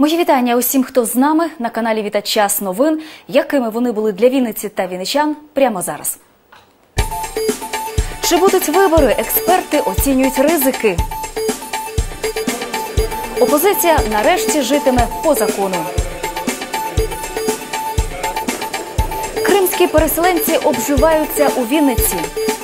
Мої вітання усім, хто з нами на каналі «Віта Час новин», якими вони були для Вінниці та вінничан прямо зараз. Чи будуть вибори? Експерти оцінюють ризики. Опозиція нарешті житиме по закону. Кримські переселенці обживаються у Вінниці.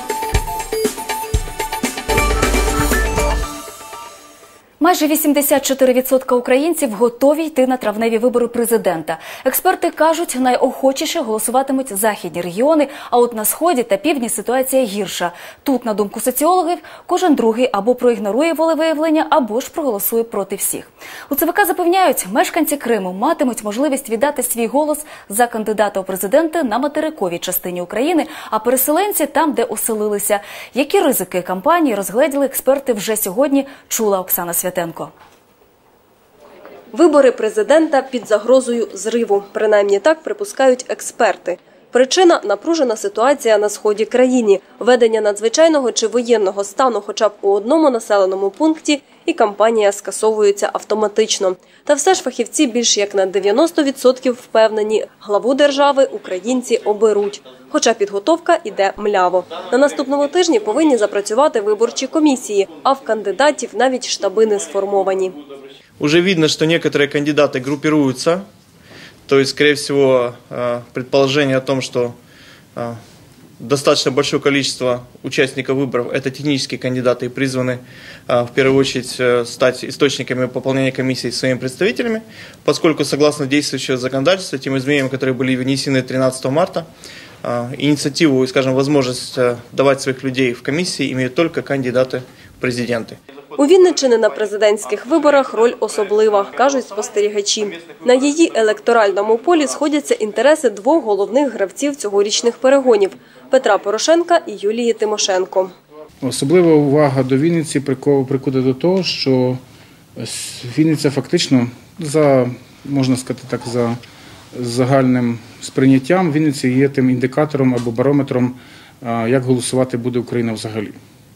Майже 84% українців готові йти на травневі вибори президента. Експерти кажуть, найохочіше голосуватимуть західні регіони, а от на Сході та Півдні ситуація гірша. Тут, на думку соціологів, кожен другий або проігнорує волевиявлення, або ж проголосує проти всіх. У ЦВК запевняють, мешканці Криму матимуть можливість віддати свій голос за кандидата у президенти на материковій частині України, а переселенці там, де оселилися. Які ризики кампанії розгледіли експерти вже сьогодні, чула Оксана Святенко. Вибори президента під загрозою зриву. Принаймні так припускають експерти. Причина – напружена ситуація на сході країни, введення надзвичайного чи воєнного стану хоча б у одному населеному пункті, і кампанія скасовується автоматично. Та все ж фахівці більш як на 90% впевнені, главу держави українці оберуть. Хоча підготовка йде мляво. На наступному тижні повинні запрацювати виборчі комісії, а в кандидатів навіть штаби не сформовані. Уже видно, что некоторые кандидаты группируются. То есть, скорее всего, предположение о том, что достаточно большое количество участников выборов – это технические кандидаты и призваны в первую очередь стать источниками пополнения комиссии своими представителями, поскольку, согласно действующего законодательства, тем изменениям, которые были внесены 13 марта, инициативу и, скажем, возможность давать своих людей в комиссии имеют только кандидаты в президенты. У Вінниччини на президентських виборах роль особлива, кажуть спостерігачі. На її електоральному полі сходяться інтереси двох головних гравців цьогорічних перегонів – Петра Порошенка і Юлії Тимошенко. Особлива увага до Вінниці прикута до того, що Вінниця фактично, можна сказати так, за загальним сприйняттям, Вінниця є тим індикатором або барометром, як голосувати буде Україна взагалі.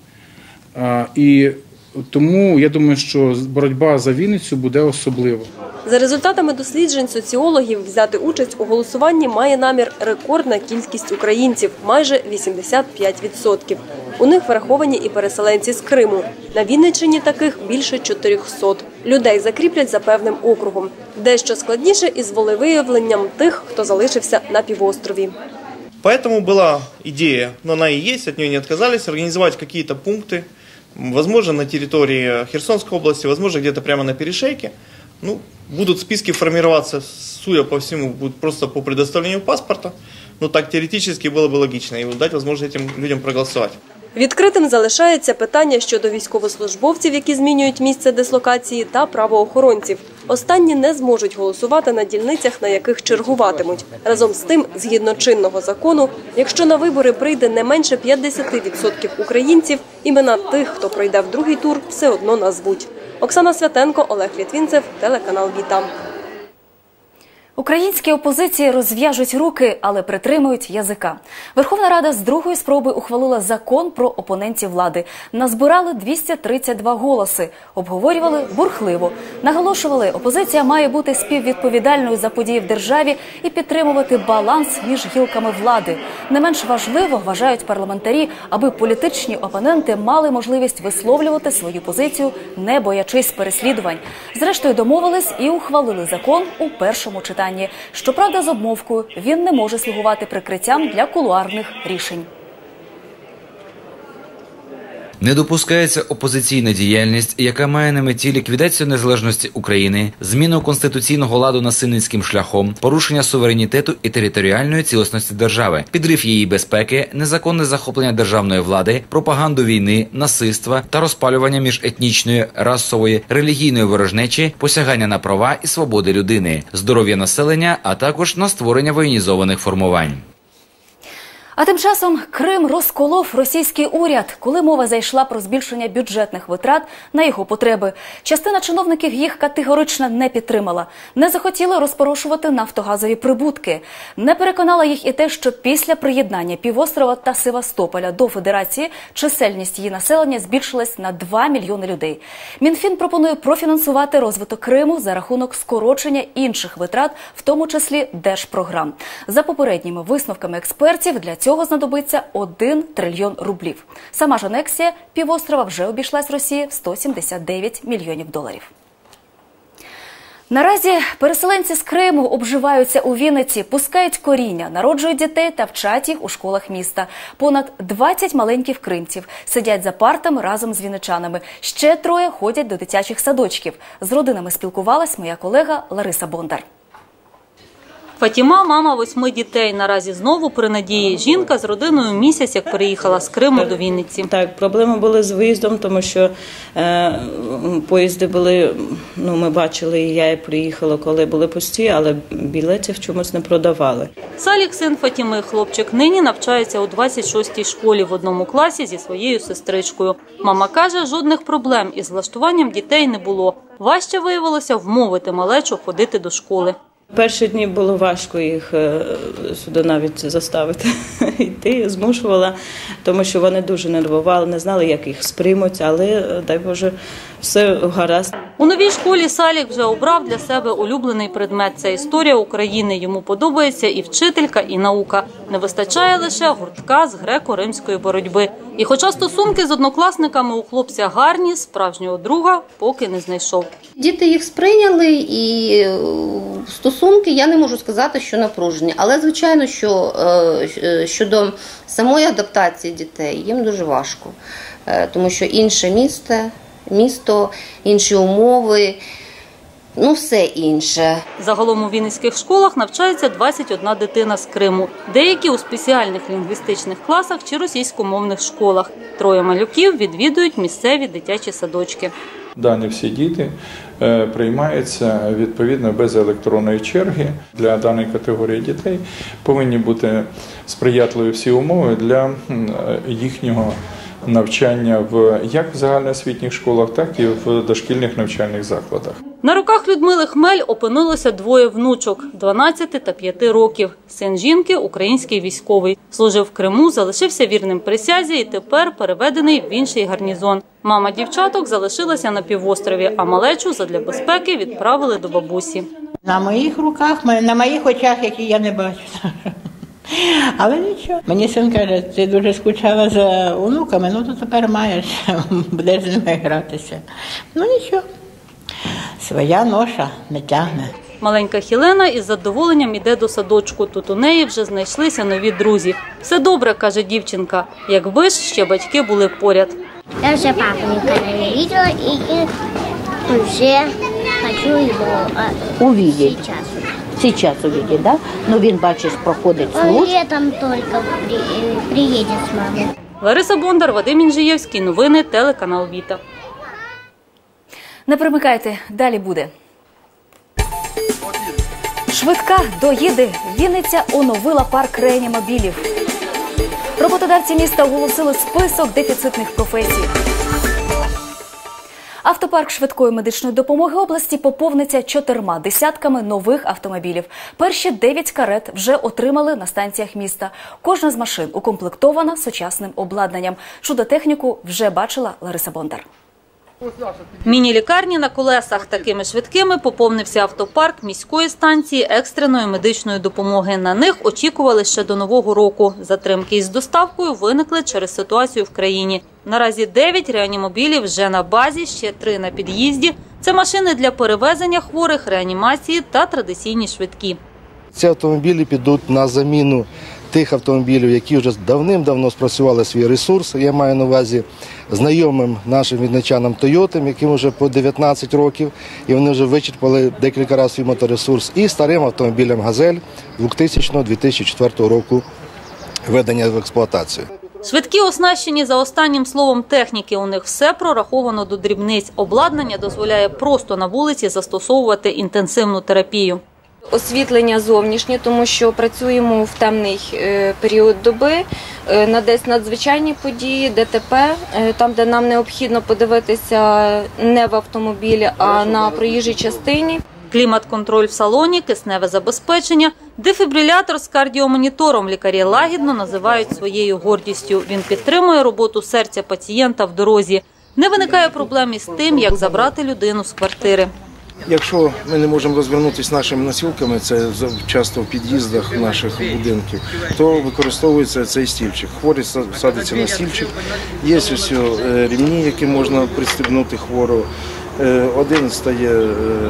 І тому я думаю, що боротьба за Вінницю буде особлива. За результатами досліджень соціологів, взяти участь у голосуванні має намір рекордна кількість українців – майже 85%. У них враховані і переселенці з Криму. На Вінниччині таких більше 400. Людей закріплять за певним округом. Дещо складніше із волевиявленням тих, хто залишився на півострові. Поэтому была идея, но она и есть, от нее не отказались, организовать какие-то пункты, возможно, на территории Херсонской области, возможно, где-то прямо на перешейке. Будут списки формироваться, судя по всему, будут просто по предоставлению паспорта. Но так теоретически было бы логично и дать возможность этим людям проголосовать. Відкритим залишається питання щодо військовослужбовців, які змінюють місце дислокації, та правоохоронців. Останні не зможуть голосувати на дільницях, на яких чергуватимуть. Разом з тим, згідно чинного закону, якщо на вибори прийде не менше 50% українців, імена тих, хто пройде в другий тур, все одно назвуть. Оксана Святенко, Олег Літвінцев, телеканал «Віта». Українські опозиції розв'яжуть руки, але притримують язика. Верховна Рада з другої спроби ухвалила закон про опонентів влади. Назбирали 232 голоси. Обговорювали бурхливо. Наголошували, опозиція має бути співвідповідальною за події в державі і підтримувати баланс між гілками влади. Не менш важливо, вважають парламентарі, аби політичні опоненти мали можливість висловлювати свою позицію, не боячись переслідувань. Зрештою домовились і ухвалили закон у першому читанні. Щоправда, з обмовкою, він не може слугувати прикриттям для кулуарних рішень. Не допускається опозиційна діяльність, яка має на меті ліквідацію незалежності України, зміну конституційного ладу насильницьким шляхом, порушення суверенітету і територіальної цілісності держави, підрив її безпеки, незаконне захоплення державної влади, пропаганду війни, насильства та розпалювання міжетнічної, расової, релігійної ворожнечі, посягання на права і свободи людини, здоров'я населення, а також на створення воєнізованих формувань. А тим часом Крим розколов російський уряд, коли мова зайшла про збільшення бюджетних витрат на його потреби. Частина чиновників їх категорично не підтримала. Не захотіли розпорошувати нафтогазові прибутки. Не переконала їх і те, що після приєднання півострова та Севастополя до Федерації чисельність її населення збільшилась на 2 мільйони людей. Мінфін пропонує профінансувати розвиток Криму за рахунок скорочення інших витрат, в тому числі держпрограм. За попередніми висновками експертів, для цього знадобиться 1 трильйон рублів. Сама ж анексія півострова вже обійшлась Росії в 179 мільйонів доларів. Наразі переселенці з Криму обживаються у Вінниці, пускають коріння, народжують дітей та вчать їх у школах міста. Понад 20 маленьких кримців сидять за партами разом з вінничанами. Ще 3 ходять до дитячих садочків. З родинами спілкувалась моя колега Лариса Бондар. Фатіма – мама 8 дітей. Наразі знову при надії. Жінка з родиною місяць, як переїхала з Криму до Вінниці. Так, проблеми були з виїздом, тому що поїзди були, ми бачили, і я приїхала, коли були пусті, але білетів чомусь не продавали. Салік – син Фатіми. Хлопчик нині навчається у 26-й школі в одному класі зі своєю сестричкою. Мама каже, жодних проблем із влаштуванням дітей не було. Важче виявилося вмовити малечу ходити до школи. Перші дні було важко їх сюди навіть заставити йти, змушувала, тому що вони дуже нервували, не знали, як їх сприймуть, але, дай Боже, все гаразд. У новій школі Салік вже обрав для себе улюблений предмет – це історія України. Йому подобається і вчителька, і наука. Не вистачає лише гуртка з греко-римської боротьби. І хоча стосунки з однокласниками у хлопця гарні, справжнього друга поки не знайшов. Діти їх сприйняли, і стосунки, я не можу сказати, що напружені. Але, звичайно, що щодо самої адаптації дітей їм дуже важко. Тому що інше місто, інші умови, все інше. Загалом у вінницьких школах навчається 21 дитина з Криму. Деякі у спеціальних лінгвістичних класах чи російськомовних школах. 3 малюків відвідують місцеві дитячі садочки. Дані всі діти приймаються відповідно без електронної черги. Для даної категорії дітей повинні бути сприятливі всі умови для їхнього навчання як в загальноосвітніх школах, так і в дошкільних навчальних закладах. На руках Людмили Хмель опинилося 2 внучок – 12 та 5 років. Син жінки – український військовий. Служив в Криму, залишився вірним присязі і тепер переведений в інший гарнізон. Мама дівчаток залишилася на півострові, а малечу задля безпеки відправили до бабусі. На моїх руках, на моїх очах, які я не бачу. Але нічого. Мені син каже, ти дуже скучала за онуками, то тепер маєш, будеш з ними гратися. Нічого, своя ноша не тягне. Маленька Хілена із задоволенням іде до садочку. Тут у неї вже знайшлися нові друзі. Все добре, каже дівчинка, якби ж ще батьки були поряд. Я вже папу ніколи не бачила і вже хочу його увидеть. Сейчас увидит, да? Він, бачиш, проходить службу. Он летом только приедет с мамой. Лариса Бондар, Вадим Інжиєвський. Новини, телеканал Віта. Не примикайте, далі буде. Швидка доїде. Вінниця оновила парк реанімобілів. Роботодавці міста оголосили список дефіцитних професій. Автопарк швидкої медичної допомоги області поповниться 4 десятками нових автомобілів. Перші 9 карет вже отримали на станціях міста. Кожна з машин укомплектована сучасним обладнанням. Чудо-техніку вже бачила Лариса Бондар. Міні-лікарні на колесах. Такими швидкими поповнився автопарк міської станції екстреної медичної допомоги. На них очікували ще до Нового року. Затримки із доставкою виникли через ситуацію в країні. Наразі 9 реанімобілів вже на базі, ще 3 на під'їзді. Це машини для перевезення хворих, реанімації та традиційні швидкі. Ці автомобілі підуть на заміну тих автомобілів, які вже давним-давно спрацювали свій ресурс. Я маю на увазі знайомим нашим вінничанам Тойотам, яким вже по 19 років, і вони вже вичерпали декілька разів свій моторесурс, і старим автомобілям «Газель» 2000-2004 року введення в експлуатацію. Швидкі оснащені за останнім словом техніки. У них все прораховано до дрібниць. Обладнання дозволяє просто на вулиці застосовувати інтенсивну терапію. Освітлення зовнішнє, тому що працюємо в темний період доби, на десь надзвичайні події, ДТП, там, де нам необхідно подивитися не в автомобілі, а на проїжджій частині. Клімат-контроль в салоні, кисневе забезпечення, дефібрилятор з кардіомонітором лікарі лагідно називають своєю гордістю. Він підтримує роботу серця пацієнта в дорозі. Не виникає проблем із тим, як забрати людину з квартири. Якщо ми не можемо розвернутися нашими носілками, це часто в під'їздах наших будинків, то використовується цей стільчик. Хворий садиться на стільчик, є ось рівні, які можна пристебнути хворого. Один стає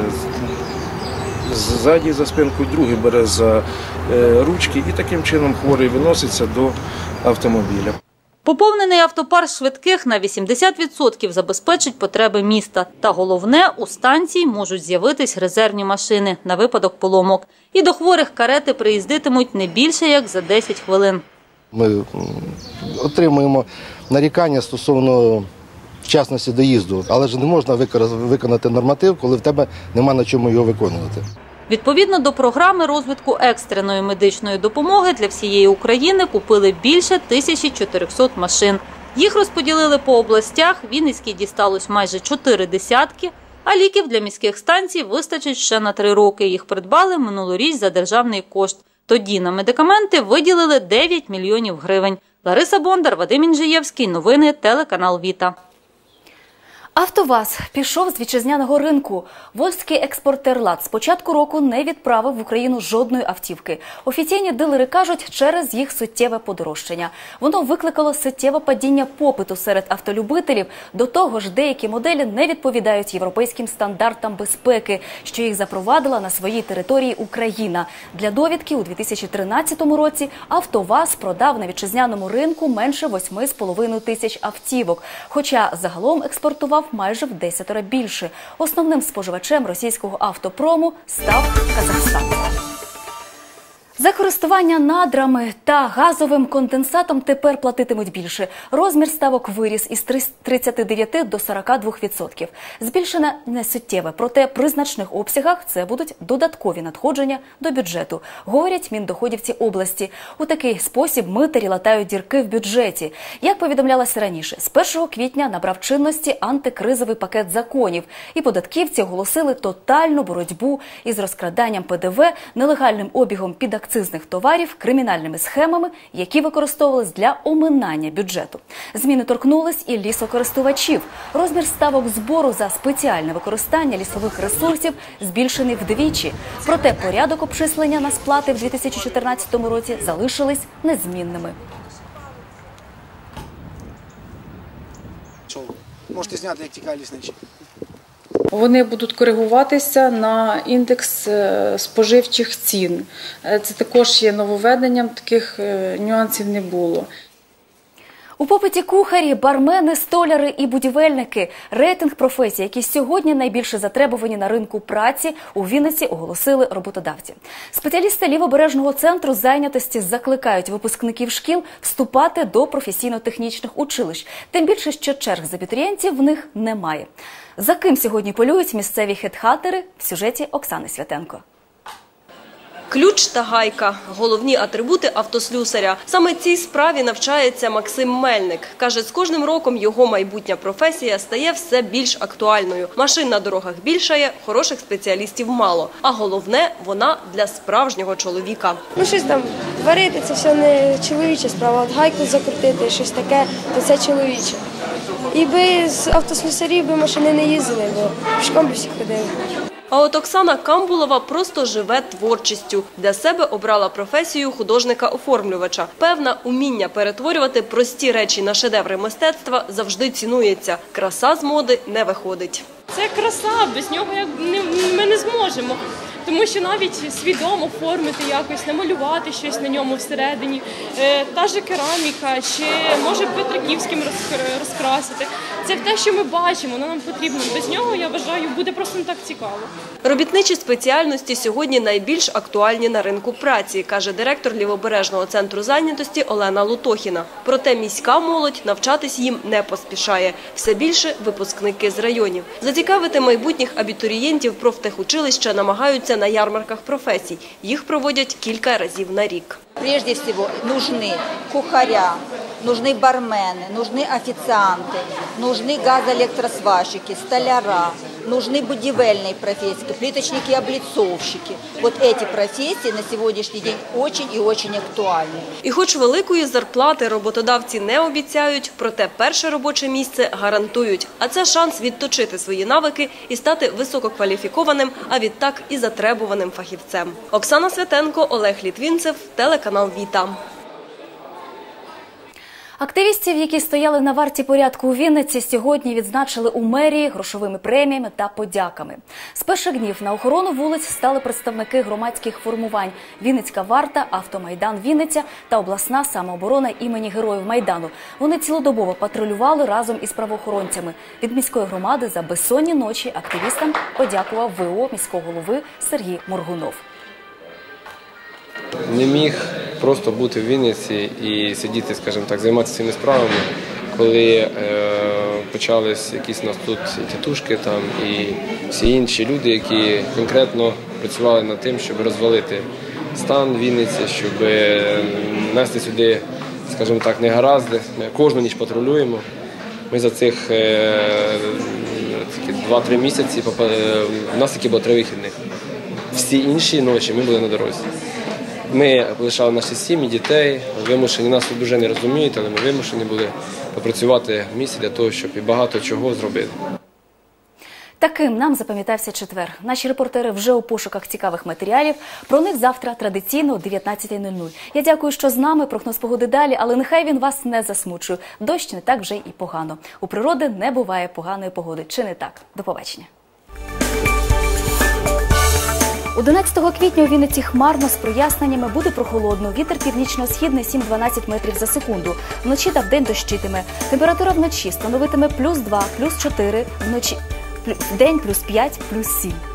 ззаді за спинку, другий бере за ручки і таким чином хворий виноситься до автомобіля. Поповнений автопарк швидких на 80% забезпечить потреби міста. Та головне, у станції можуть з'явитись резервні машини на випадок поломок. І до хворих карети приїздитимуть не більше, як за 10 хвилин. Ми отримуємо нарікання стосовно вчасності доїзду, але ж не можна виконати норматив, коли в тебе нема на чому його виконувати. Відповідно до програми розвитку екстреної медичної допомоги для всієї України купили більше 1400 машин. Їх розподілили по областях, Вінницькій дісталось майже 4 десятки, а ліків для міських станцій вистачить ще на 3 роки. Їх придбали минулоріч за державний кошт. Тоді на медикаменти виділили 9 мільйонів гривень. Лариса Бондар, Вадим Інжиєвський. Новини, телеканал Віта. «АвтоВАЗ» пішов з вітчизняного ринку. Вольський експортер «ЛАД» з початку року не відправив в Україну жодної автівки. Офіційні дилери кажуть, через їх суттєве подорожчання. Воно викликало суттєве падіння попиту серед автолюбителів. До того ж, деякі моделі не відповідають європейським стандартам безпеки, що їх запровадила на своїй території Україна. Для довідки, у 2013 році «АвтоВАЗ» продав на вітчизняному ринку менше 8,5 тисяч автівок, хоча загалом експортував майже в 10 більше. Основним споживачем російського автопрому став Казахстан. За користування надрами та газовим конденсатом тепер платитимуть більше. Розмір ставок виріс із 39 до 42%. Збільшення не суттєве, проте при значних обсягах це будуть додаткові надходження до бюджету, говорять міндоходівці області. У такий спосіб митарі латають дірки в бюджеті. Як повідомлялося раніше, з 1 квітня набрав чинності антикризовий пакет законів, і податківці оголосили тотальну боротьбу із розкраданням ПДВ, нелегальним обігом підакцизних товарів, кримінальними схемами, які використовувались для оминання бюджету. Зміни торкнулись і лісокористувачів. Розмір ставок збору за спеціальне використання лісових ресурсів збільшений вдвічі. Проте порядок обчислення на сплати в 2014 році залишились незмінними. Можете зняти, як тікає лісничий. Вони будуть коригуватися на індекс споживчих цін. Це також є нововведенням, таких нюансів не було. У попиті кухарі, бармени, столяри і будівельники. Рейтинг професій, які сьогодні найбільше затребувані на ринку праці, у Вінниці оголосили роботодавці. Спеціалісти Лівобережного центру зайнятості закликають випускників шкіл вступати до професійно-технічних училищ. Тим більше, що черг з абітурієнтів в них немає. За ким сьогодні полюють місцеві хедхантери в сюжеті Оксани Святенко. Ключ та гайка – головні атрибути автослюсаря. Саме цій справі навчається Максим Мельник. Каже, з кожним роком його майбутня професія стає все більш актуальною. Машин на дорогах більшає, хороших спеціалістів мало. А головне – вона для справжнього чоловіка. Щось там варити – це все не чоловіча справа. От гайку закрутити, щось таке – то це чоловіче. І без автослюсарів би машини не їздили, бо пішком би всі ходили. А от Оксана Камбулова просто живе творчістю. Для себе обрала професію художника-оформлювача. Певна, уміння перетворювати прості речі на шедеври мистецтва завжди цінується. Краса з моди не виходить. Це краса, без нього ми не зможемо. Тому що навіть свідомо оформити якось, намалювати щось на ньому всередині, та ж кераміка, чи може петриківським розкрасити. це те, що ми бачимо, воно нам потрібно. Без нього, я вважаю, буде просто не так цікаво. Робітничі спеціальності сьогодні найбільш актуальні на ринку праці, каже директор Лівобережного центру зайнятості Олена Лутохіна. Проте міська молодь навчатись їм не поспішає. Все більше випускники з районів. Зацікавити майбутніх абітурієнтів профтехучилища намагаються на ярмарках професій. Їх проводять кілька разів на рік. Прежде всего нужны кухаря, нужны бармены, нужны официанты, нужны газоэлектросварщики, столяра, нужны будівельные профессии, плиточники и облицовщики. Вот эти профессии на сегодняшний день очень и очень актуальны. І хоч великої зарплати роботодавці не обіцяють, проте перше робоче місце гарантують. А це шанс відточити свої навики і стати висококваліфікованим, а відтак і затребуваним фахівцем. Оксана Святенко, Олег Літвінцев, телеканал Віта. Активістів, які стояли на варті порядку у Вінниці, сьогодні відзначили у мерії грошовими преміями та подяками. З перших днів на охорону вулиць стали представники громадських формувань «Вінницька варта», «Автомайдан Вінниця» та обласна самооборона імені Героїв Майдану. Вони цілодобово патрулювали разом із правоохоронцями. Від міської громади за безсонні ночі активістам подякував ВО міського голови Сергій Моргунов. Не міг просто бути в Вінниці і сидіти, скажімо так, займатися цими справами, коли почались якісь у нас тут тітушки там і всі інші люди, які конкретно працювали над тим, щоб розвалити стан Вінниці, щоб нести сюди, скажімо так, негаразди. Ми кожну ніч патрулюємо. Ми за цих 2-3 місяці, у нас таки було 3 вихідних. Всі інші ночі ми були на дорозі. Ми лишали наші сім'ї, дітей, вимушені, нас тут дуже не розуміють, але ми вимушені були попрацювати в місті для того, щоб і багато чого зробити. Таким нам запам'ятався четвер. Наші репортери вже у пошуках цікавих матеріалів. Про них завтра традиційно о 19:00. Я дякую, що з нами. Прогноз погоди далі, але нехай він вас не засмучує. Дощ не так вже і погано. У природи не буває поганої погоди. Чи не так? До побачення. 11 квітня у Вінниці хмарно з проясненнями, буде прохолодно. Вітер північно-східний 7-12 метрів за секунду. Вночі та вдень дощитиме. Температура вночі становитиме +2, +4, вдень +5, +7.